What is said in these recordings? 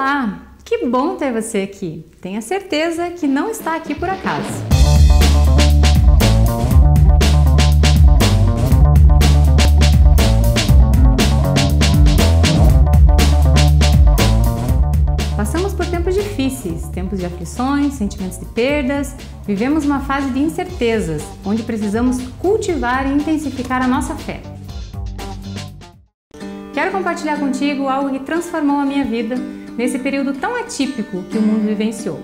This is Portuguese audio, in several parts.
Olá! Que bom ter você aqui! Tenha certeza que não está aqui por acaso. Passamos por tempos difíceis, tempos de aflições, sentimentos de perdas, vivemos uma fase de incertezas, onde precisamos cultivar e intensificar a nossa fé. Quero compartilhar contigo algo que transformou a minha vida nesse período tão atípico que o mundo vivenciou.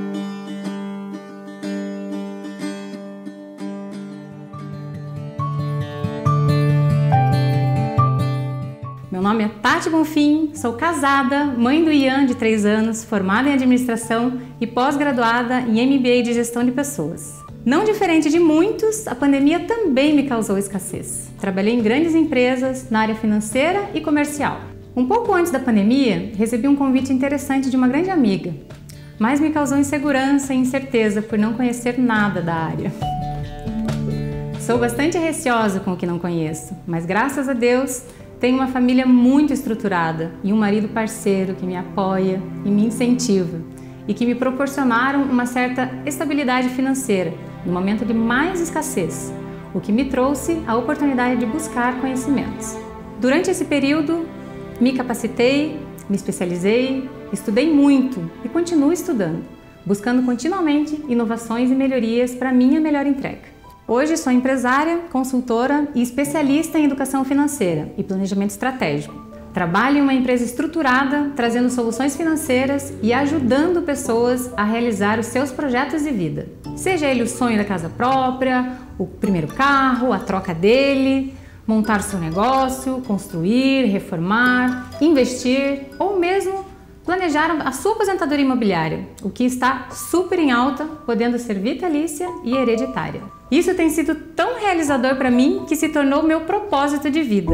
Meu nome é Tati Bonfim, sou casada, mãe do Ian de 3 anos, formada em administração e pós-graduada em MBA de gestão de pessoas. Não diferente de muitos, a pandemia também me causou escassez. Trabalhei em grandes empresas, na área financeira e comercial. Um pouco antes da pandemia, recebi um convite interessante de uma grande amiga, mas me causou insegurança e incerteza por não conhecer nada da área. Sou bastante receosa com o que não conheço, mas graças a Deus tenho uma família muito estruturada e um marido parceiro que me apoia e me incentiva e que me proporcionaram uma certa estabilidade financeira no momento de mais escassez, o que me trouxe a oportunidade de buscar conhecimentos. Durante esse período, me capacitei, me especializei, estudei muito e continuo estudando, buscando continuamente inovações e melhorias para minha melhor entrega. Hoje sou empresária, consultora e especialista em educação financeira e planejamento estratégico. Trabalho em uma empresa estruturada, trazendo soluções financeiras e ajudando pessoas a realizar os seus projetos de vida. Seja ele o sonho da casa própria, o primeiro carro, a troca dele, montar seu negócio, construir, reformar, investir ou mesmo planejar a sua aposentadoria imobiliária, o que está super em alta, podendo ser vitalícia e hereditária. Isso tem sido tão realizador para mim que se tornou meu propósito de vida.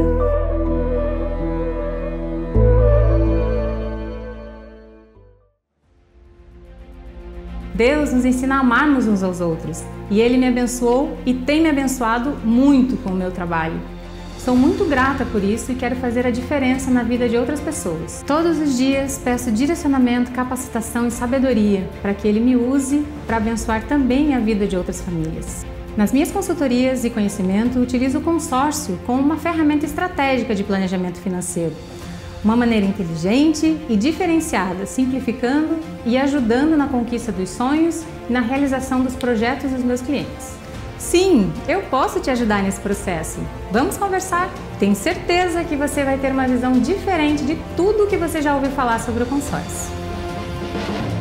Deus nos ensina a amarmos uns aos outros e Ele me abençoou e tem me abençoado muito com o meu trabalho. Sou muito grata por isso e quero fazer a diferença na vida de outras pessoas. Todos os dias peço direcionamento, capacitação e sabedoria para que Ele me use para abençoar também a vida de outras famílias. Nas minhas consultorias e conhecimento, utilizo o consórcio como uma ferramenta estratégica de planejamento financeiro. Uma maneira inteligente e diferenciada, simplificando e ajudando na conquista dos sonhos e na realização dos projetos dos meus clientes. Sim, eu posso te ajudar nesse processo. Vamos conversar? Tenho certeza que você vai ter uma visão diferente de tudo que você já ouviu falar sobre o consórcio.